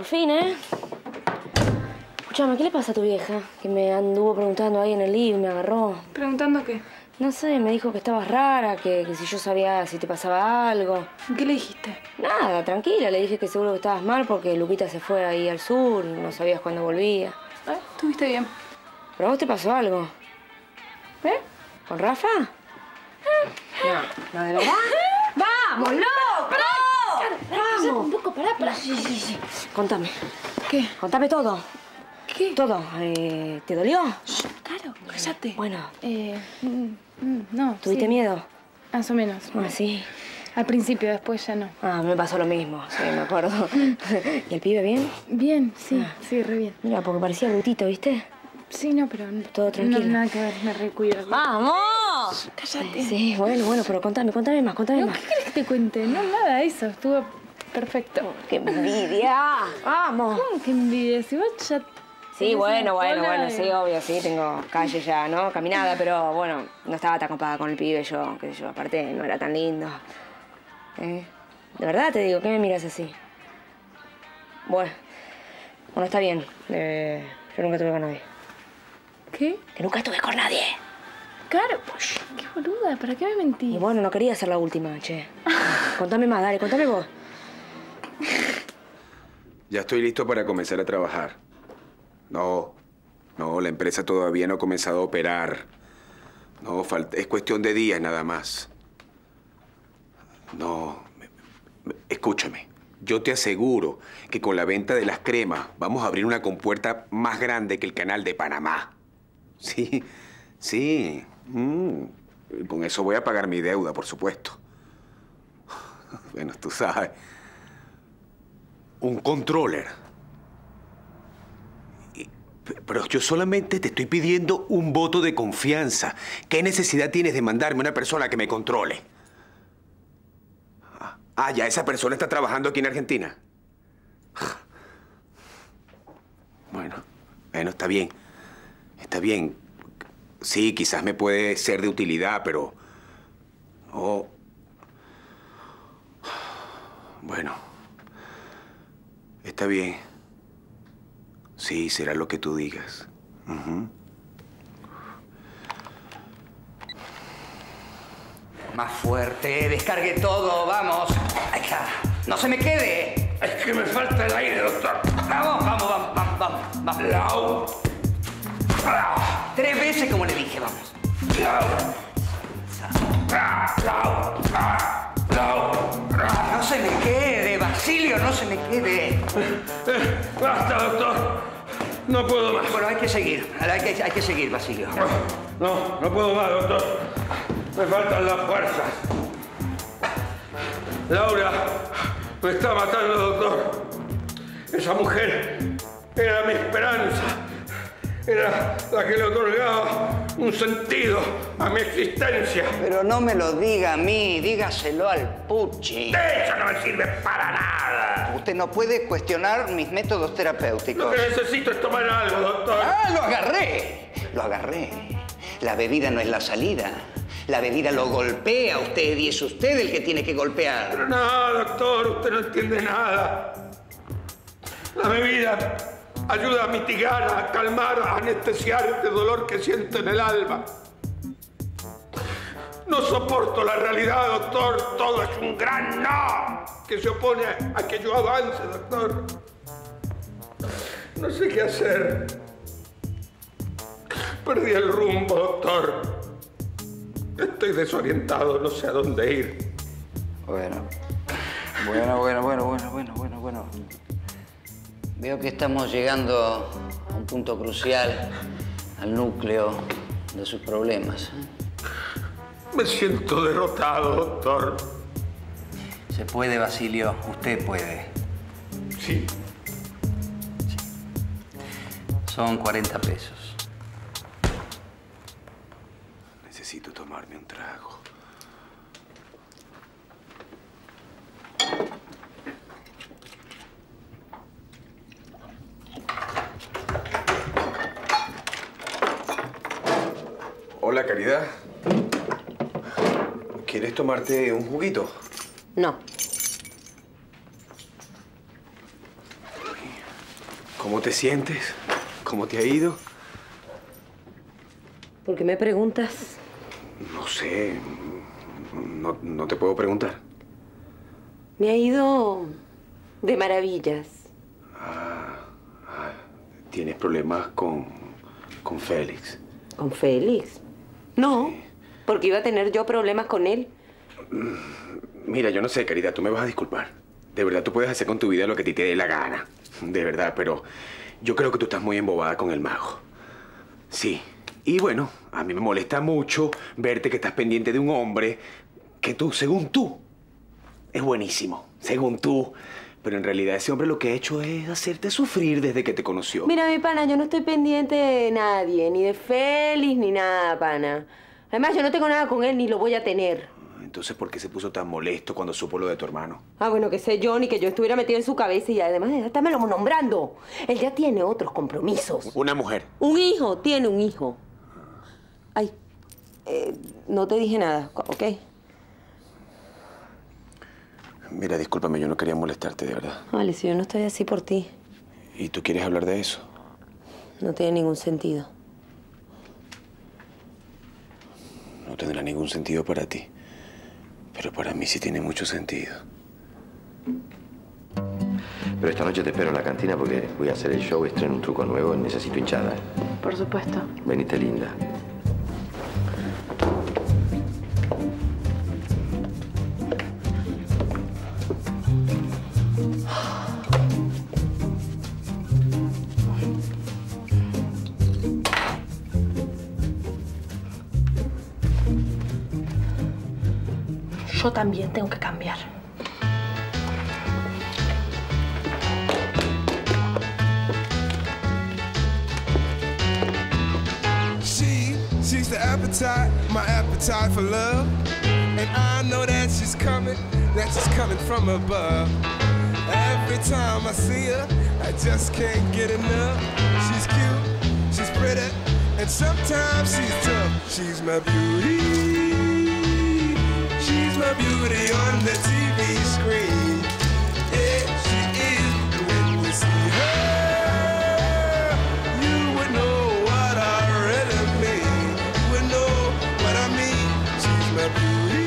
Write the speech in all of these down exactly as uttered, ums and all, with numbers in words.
por fin, ¿eh? Escuchame, ¿qué le pasa a tu vieja? Que me anduvo preguntando ahí en el living, me agarró. ¿Preguntando qué? No sé, me dijo que estabas rara, que, que si yo sabía si te pasaba algo. ¿Qué le dijiste? Nada, tranquila. Le dije que seguro que estabas mal porque Luquita se fue ahí al sur y no sabías cuándo volvía. ¿Eh? ¿Estuviste bien? ¿Pero a vos te pasó algo? ¿Eh? ¿Con Rafa? No, ¿no de verdad? ¡Vamos, loco! ¡Vamos! Un poco, pará, pará. Sí, sí, sí. Contame. ¿Qué? Contame todo. ¿Qué? Todo. Eh, ¿Te dolió? Claro, cállate. Bueno. Eh, mm, mm, no, ¿Tuviste sí. miedo? Más o menos. Ah, sí. Al principio, después ya no. Ah, me pasó lo mismo, sí, me acuerdo. ¿Y el pibe bien? Bien, sí, Ah. sí, re bien. Mira, porque parecía brutito, ¿viste? Sí, no, pero... Todo tranquilo. No, nada que ver, me recuido. ¡Vamos! Cállate. Sí, bueno, bueno, pero contame, contame más, contame No, más. ¿qué querés que te cuente? No, nada, eso, estuvo perfecto. ¡Qué envidia! ¡Vamos! ¿Cómo que envidia? Si vos ya... Sí, tenés bueno, una bueno, cola bueno, de- sí, obvio, sí, tengo calle ya, ¿no? Caminada, pero bueno, no estaba tan copada con el pibe yo, qué sé yo, aparte no era tan lindo. ¿Eh? De verdad te digo, ¿qué me miras así? Bueno, bueno, está bien. Eh, yo nunca estuve con nadie. ¿Qué? Que nunca estuve con nadie. Claro, pues, qué boluda, ¿para qué me mentís? Y bueno, no quería ser la última, che. Contame más, dale, contame vos. Ya estoy listo para comenzar a trabajar. No, no, la empresa todavía no ha comenzado a operar. No, falta, es cuestión de días nada más. No, me- me- escúchame. Yo te aseguro que con la venta de las cremas vamos a abrir una compuerta más grande que el canal de Panamá. Sí, sí. Mm. Y con eso voy a pagar mi deuda, por supuesto. Bueno, tú sabes. Un controller. Y- Pero yo solamente te estoy pidiendo un voto de confianza. ¿Qué necesidad tienes de mandarme una persona que me controle? Ah, Ah, ya esa persona está trabajando aquí en Argentina. Bueno, bueno, está bien. Está bien. Sí, quizás me puede ser de utilidad, pero... No. Bueno. Está bien. Sí, será lo que tú digas. Ujú. Más fuerte, descargue todo, vamos. Acá. No se me quede. Es que me falta el aire, doctor. Vamos, vamos, vamos, vamos, vamos. vamos. Lau. Ah, Tres veces como le dije, vamos. Lau. Ah, Lau. Ah, Lau. Ah. No se me quede, Basilio, no se me quede. Eh, Basta, doctor. No puedo más. Bueno, hay que seguir, hay que, hay que seguir, Basilio. No, no puedo más, doctor. Me faltan las fuerzas. Laura, me está matando, doctor. Esa mujer era mi esperanza. Era la que le otorgaba un sentido a mi existencia. Pero no me lo diga a mí, dígaselo al Pucci. Eso no me sirve para nada. Usted no puede cuestionar mis métodos Lo terapéuticos. que necesito es tomar algo, doctor. ¡Ah, lo agarré! Lo agarré. La bebida no es la salida. La bebida lo golpea a usted y es usted el que tiene que golpear. Pero no, doctor, usted no entiende nada. La bebida ayuda a mitigar, a calmar, a anestesiar este dolor que siento en el alma. No soporto la realidad, doctor. Todo es un gran no que se opone a que yo avance, doctor. No sé qué hacer. Perdí el rumbo, doctor. Estoy desorientado, no sé a dónde ir. Bueno, bueno, bueno, bueno, bueno, bueno, bueno, bueno. Veo que estamos llegando a un punto crucial, al núcleo de sus problemas. Me siento derrotado, doctor. Se puede, Basilio, usted puede. Sí. Son cuarenta pesos. Necesito tomarme un trago. Hola, Caridad. ¿Quieres tomarte un juguito? No. ¿Cómo te sientes? ¿Cómo te ha ido? ¿Por qué me preguntas? No sé. No, no te puedo preguntar. Me ha ido de maravillas. Ah, ah, ¿tienes problemas con, con Félix? ¿Con Félix? No, Sí. porque iba a tener yo problemas con él. Mira, yo no sé, querida, tú me vas a disculpar. De verdad, tú puedes hacer con tu vida lo que a ti te dé la gana. De verdad, pero yo creo que tú estás muy embobada con el mago. Sí. Y bueno, a mí me molesta mucho verte que estás pendiente de un hombre que tú, según tú, es buenísimo. Según tú. Pero en realidad ese hombre lo que ha hecho es hacerte sufrir desde que te conoció. Mira, mi pana, yo no estoy pendiente de nadie, ni de Félix, ni nada, pana. Además, yo no tengo nada con él, ni lo voy a tener. Entonces, ¿por qué se puso tan molesto cuando supo lo de tu hermano? Ah, bueno, que sé yo, ni que yo estuviera metida en su cabeza y además, estámelo nombrando. Él ya tiene otros compromisos. Una mujer. Un hijo, tiene un hijo. Ay, eh, no te dije nada, ¿ok? Mira, discúlpame, yo no quería molestarte, de verdad. Vale, si yo no estoy así por ti, ¿Y tú quieres hablar de eso? no tiene ningún sentido. No tendrá ningún sentido para ti. Pero para mí sí tiene mucho sentido. Pero esta noche te espero en la cantina porque voy a hacer el show, estreno un truco nuevo, necesito hinchada. Por supuesto. Venite, linda. Yo también tengo que cambiar. She, she's the appetite, my appetite for love. And I know that she's coming, that she's coming from above. Every time I see her, I just can't get enough. She's cute, she's pretty, and sometimes she's tough. She's my beauty. She's my beauty on the T V screen. Yeah, she is. And when you see her, you would know what I really mean. You would know what I mean. She's my beauty.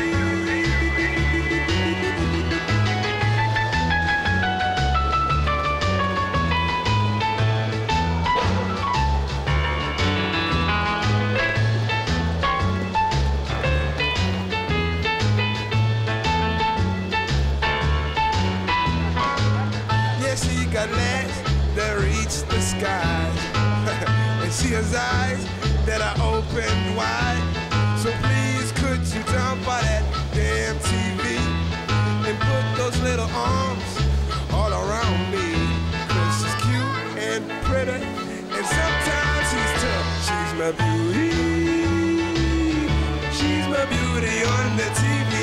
Got legs that reach the skies. And she has eyes that are open wide. So please could you jump by that damn T V and put those little arms all around me. Cause she's cute and pretty, and sometimes she's tough. She's my beauty. She's my beauty on the T V